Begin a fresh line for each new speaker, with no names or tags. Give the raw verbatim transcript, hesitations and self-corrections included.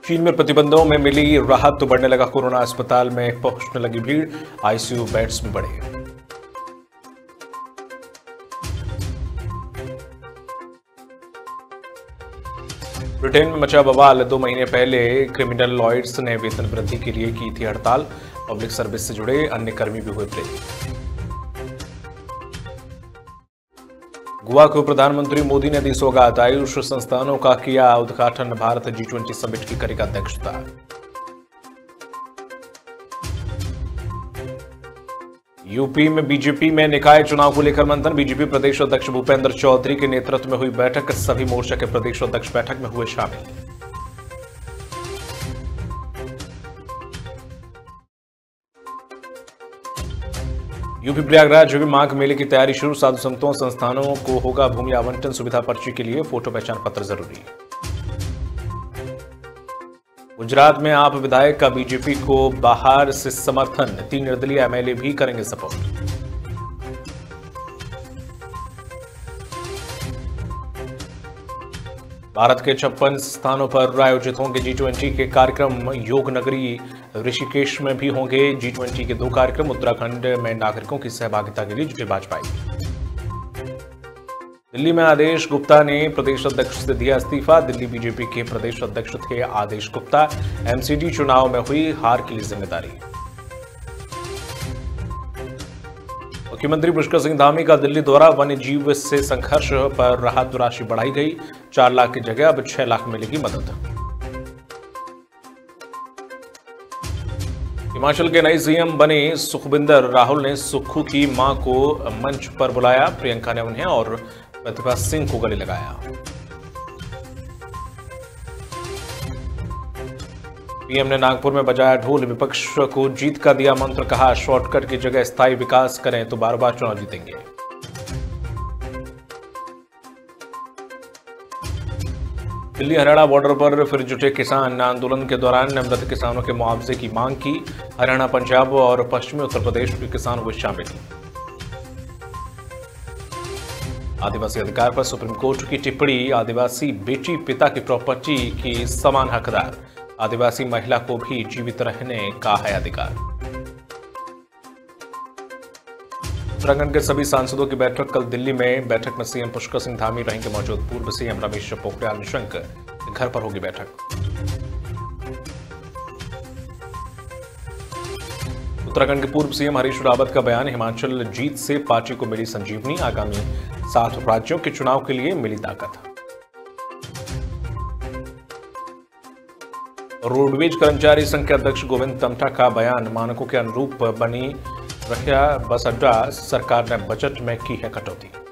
चीन में प्रतिबंधों में मिली राहत तो बढ़ने लगा कोरोना, अस्पताल में पहुंचने लगी भीड़, आईसीयू बेड्स भी बढ़े। ब्रिटेन में मचा बवाल, दो महीने पहले क्रिमिनल लॉयर्स ने वेतन वृद्धि के लिए की थी हड़ताल, पब्लिक सर्विस से जुड़े अन्य कर्मी भी हुए प्रेरित। गोवा को प्रधानमंत्री मोदी ने दी सौगात, आयुष संस्थानों का किया उद्घाटन, भारत जी ट्वेंटी समिट की करेगा अध्यक्षता। यूपी में बीजेपी में निकाय चुनाव को लेकर मंथन, बीजेपी प्रदेश अध्यक्ष भूपेंद्र चौधरी के नेतृत्व में हुई बैठक, सभी मोर्चा के प्रदेश अध्यक्ष बैठक में हुए शामिल। यूपी प्रयागराज में माघ मेले की तैयारी शुरू, साधु संतों संस्थानों को होगा भूमि आवंटन, सुविधा पर्ची के लिए फोटो पहचान पत्र जरूरी। गुजरात में आप विधायक का बीजेपी को बाहर से समर्थन, तीन निर्दलीय एमएलए भी करेंगे सपोर्ट। भारत के छप्पन स्थानों पर आयोजित होंगे जी ट्वेंटी के कार्यक्रम, योग नगरी ऋषिकेश में भी होंगे जी ट्वेंटी के दो कार्यक्रम, उत्तराखंड में नागरिकों की सहभागिता के लिए जुटे वाजपेयी। दिल्ली में आदेश गुप्ता ने प्रदेश अध्यक्ष से दिया इस्तीफा, दिल्ली बीजेपी के प्रदेश अध्यक्ष थे आदेश गुप्ता, एमसीडी चुनाव में हुई हार की जिम्मेदारी। मुख्यमंत्री पुष्कर सिंह धामी का दिल्ली दौरा, वन्य जीव से संघर्ष पर राहत राशि बढ़ाई गई, चार लाख की जगह अब छह लाख मिलेगी मदद। हिमाचल के नए सीएम बने सुखविंदर, राहुल ने सुक्खू की मां को मंच पर बुलाया, प्रियंका ने उन्हें और प्रतिभा सिंह को गले लगाया। पीएम ने नागपुर में बजाया ढोल, विपक्ष को जीत का दिया मंत्र, कहा शॉर्टकट की जगह स्थायी विकास करें तो बार बार चुनाव जीतेंगे। दिल्ली हरियाणा बॉर्डर पर फिर जुटे किसान, आंदोलन के दौरान मृत किसानों के मुआवजे की मांग की, हरियाणा, पंजाब और पश्चिमी उत्तर प्रदेश के किसान हुए शामिल। आदिवासी अधिकार पर सुप्रीम कोर्ट की टिप्पणी, आदिवासी बेटी पिता की प्रॉपर्टी की समान हकदार, आदिवासी महिला को भी जीवित रहने का है अधिकार। उत्तराखंड के सभी सांसदों की बैठक कल दिल्ली में, बैठक में सीएम पुष्कर सिंह धामी रहेंगे मौजूद, पूर्व सीएम रमेश पोखरियाल निशंक के घर पर होगी बैठक। उत्तराखंड के पूर्व सीएम हरीश रावत का बयान, हिमाचल जीत से पार्टी को मिली संजीवनी, आगामी सात राज्यों के चुनाव के लिए मिली ताकत। रोडवेज कर्मचारी संघ के अध्यक्ष गोविंद तमटा का बयान, मानकों के अनुरूप बनी रखा बस अड्डा, सरकार ने बजट में की है कटौती।